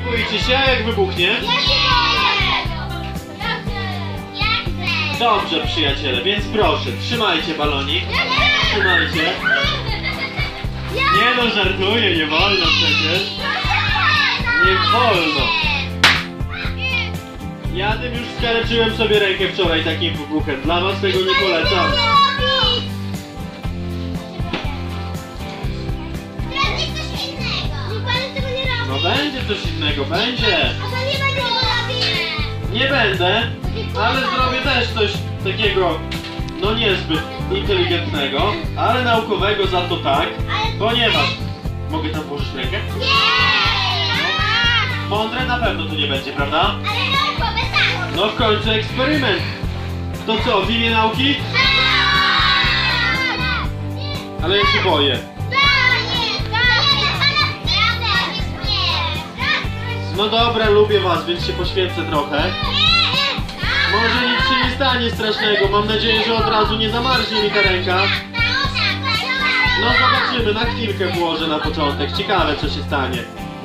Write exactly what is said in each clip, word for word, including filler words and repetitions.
Boicie się, jak wybuchnie? Ja się boję! Ja chcę! Dobrze, przyjaciele, więc proszę, trzymajcie balonik. Trzymajcie. Nie no, żartuję, nie wolno przecież. Nie wolno. Ja tym już skaleczyłem sobie rękę wczoraj takim wybuchem. Dla was tego nie polecam. No będzie coś innego, będzie. Nie będę, ale zrobię też coś takiego, no niezbyt inteligentnego, ale naukowego za to tak, ponieważ... Mogę tam włożyć rękę? Mądre na pewno to nie będzie, prawda? No w końcu eksperyment. To co, w imię nauki? Ale ja się boję. No dobra, lubię was, więc się poświęcę trochę. Może nic się nie stanie strasznego. Mam nadzieję, że od razu nie zamarznie mi ta ręka. No zobaczymy, na chwilkę włożę na początek. Ciekawe, co się stanie.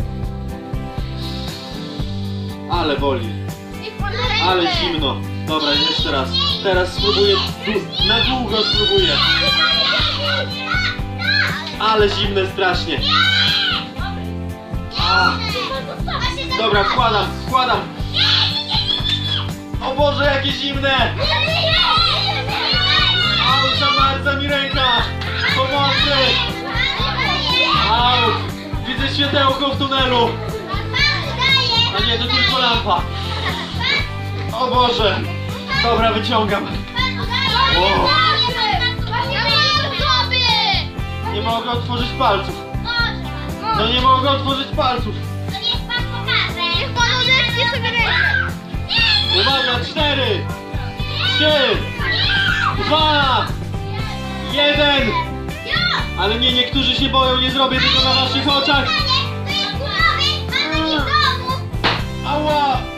Ale boli. Ale zimno. Dobra, jeszcze raz. Teraz spróbuję, du na długo spróbuję. Ale zimne strasznie. A. Dobra, wkładam, wkładam. O Boże, jakie zimne! Au, zamarza mi ręka! Pomocy! Au! Widzę światełko w tunelu! A nie, to tylko lampa. O Boże! Dobra, wyciągam. O. Nie mogę otworzyć palców. No nie mogę otworzyć palców. Uwaga, cztery, trzy, dwa, jeden. Ale nie, niektórzy się boją, nie zrobię tego na waszych oczach. Ała!